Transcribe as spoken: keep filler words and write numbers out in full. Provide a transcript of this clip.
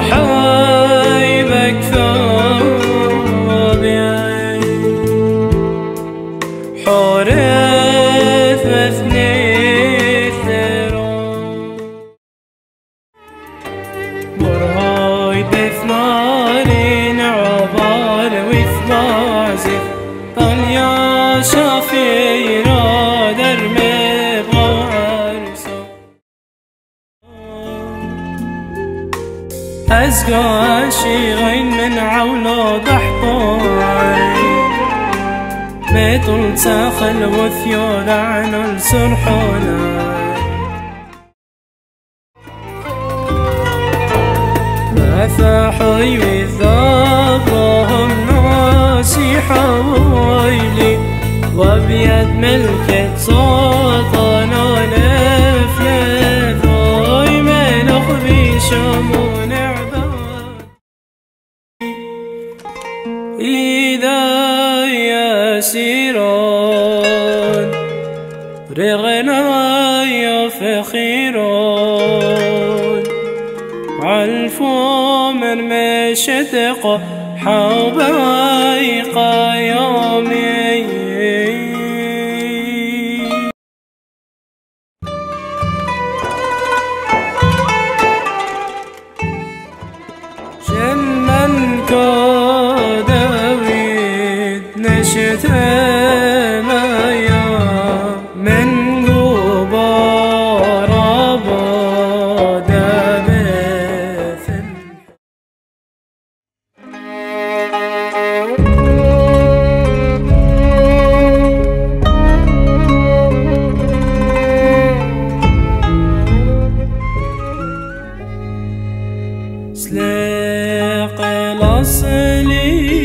حايبك ثوبي حورث مثني ثرون برهاي بثمارين عبال وثمازف طل يا شافينا درمي بغرسو أزقى شيغين من عولو ضحطوي بيطل ساخل وثيول عن السرحونا فحي وذابهم ناسي حويلي وبيد ملكة سلطانا نفلت ضاي ملخ بشمون عباد إذا يسيرون رغنا يفخرون عالفو من مشتق حوبايق يومي شمن كودويد نشت مايا من غبار سلاق الأصلي